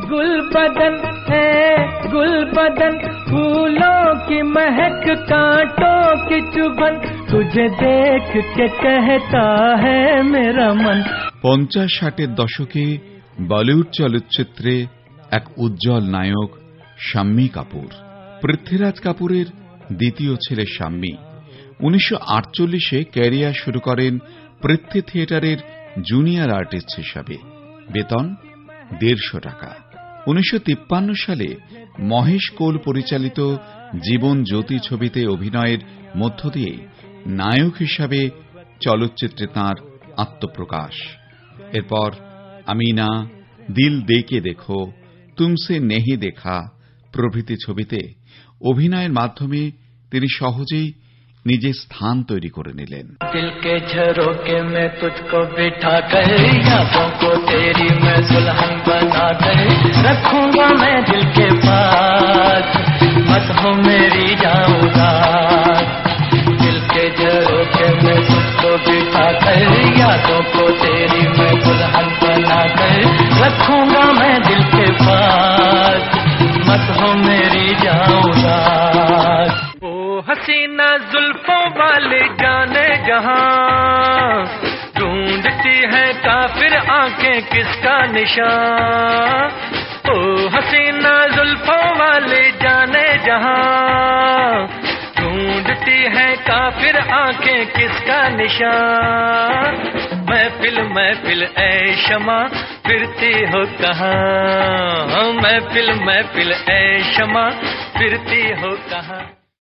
गुल बदन है गुल बदन, फूलों की महक कांटों की चुभन, तुझे देख के कहता है मेरा मन। 50-60 দশকে বলিউড চলচ্চিত্রে এক উজ্জ্বল নায়ক শাম্মী কাপুর। পৃথ্বীরাজ কাপুরের দ্বিতীয় ছেলে শাম্মী 1948-এ ক্যারিয়ার শুরু করেন পৃথ্বী থিয়েটারের জুনিয়র আর্টিস্ট হিসাবে। বেতন 150 টাকা। 1953 সালে মহেশ কোল পরিচালিত জীবন জ্যোতি ছবিতে অভিনয়ের মধ্য দিয়ে নায়ক হিসাবে চলচ্চিত্রে তাঁর আত্মপ্রকাশ। এরপর আমিনা, দিল দেকে দেখো, তুমসে নেহি দেখা প্রভৃতি ছবিতে অভিনয়ের মাধ্যমে তিনি সহজেই নিজের স্থান তৈরি করে নিলেন। দিল কে ঝরোকে মে তুঝকো বিঠা কর, यादों को तेरी मैं दुल्हन बना कर रखूंगा मैं दिल के पास, मत हो मेरी जाऊंगा। दिल के झरोके में तुझको बिठा कर, यादों को तेरी मैं दुल्हन बना कर रखूंगा मैं दिल के पास, मत हो मेरी जाऊंगा। ओ हसीना जुल्फों वाले जाने जहां, ढूंढती है काफिर आंखें किसका निशान। ओ हसीना जुल्फों वाले जाने जहां, ढूंढती है काफिर आंखें किसका निशान। महफिल महफिल ऐ शमा फिरती हो कहाँ, महफिल महफिल ऐ शमा फिरती हो कहाँ।